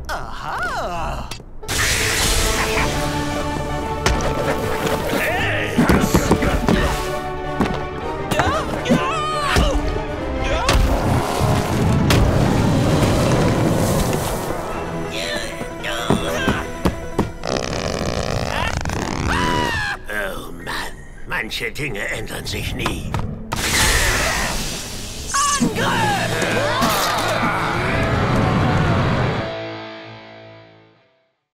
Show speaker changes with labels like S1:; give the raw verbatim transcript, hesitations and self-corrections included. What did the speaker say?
S1: Aha!
S2: Oh Mann, manche Dinge ändern sich nie.